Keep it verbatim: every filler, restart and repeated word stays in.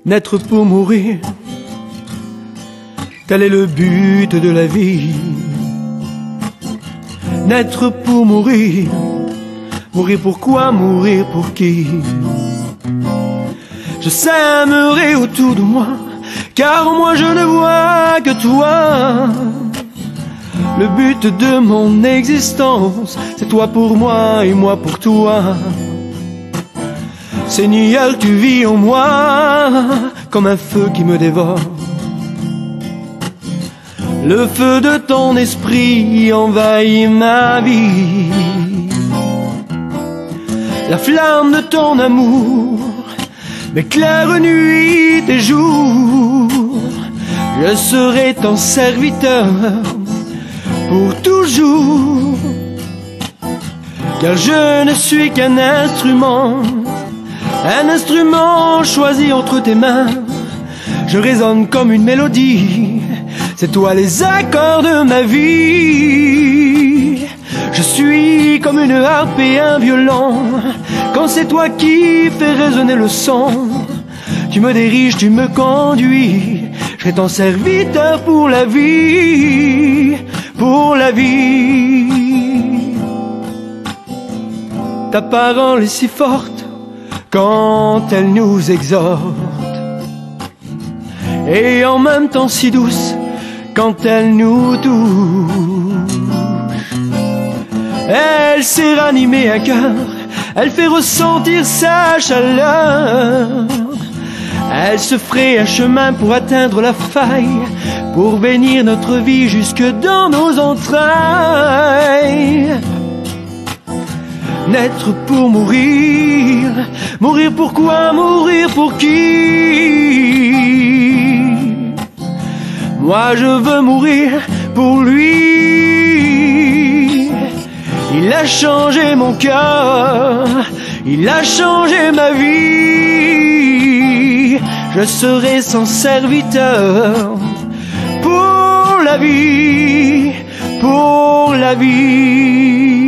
Naître pour mourir, tel est le but de la vie. Naître pour mourir, mourir pourquoi, mourir pour qui? Je s'aimerai autour de moi, car moi je ne vois que toi. Le but de mon existence, c'est toi pour moi et moi pour toi. Seigneur, tu vis en moi comme un feu qui me dévore. Le feu de ton esprit envahit ma vie. La flamme de ton amour m'éclaire nuit et jour. Je serai ton serviteur pour toujours, car je ne suis qu'un instrument, un instrument choisi entre tes mains. Je résonne comme une mélodie, c'est toi les accords de ma vie. Je suis comme une harpe et un violon, quand c'est toi qui fais résonner le son. Tu me diriges, tu me conduis, je serai ton serviteur pour la vie, pour la vie. Ta parole est si forte quand elle nous exhorte, et en même temps si douce quand elle nous touche. Elle sait ranimer un cœur, elle fait ressentir sa chaleur. Elle se ferait un chemin pour atteindre la faille, pour bénir notre vie jusque dans nos entrailles. Naître pour mourir, mourir pourquoi, mourir pour qui? Moi je veux mourir pour lui. Il a changé mon cœur, il a changé ma vie. Je serai son serviteur pour la vie, pour la vie.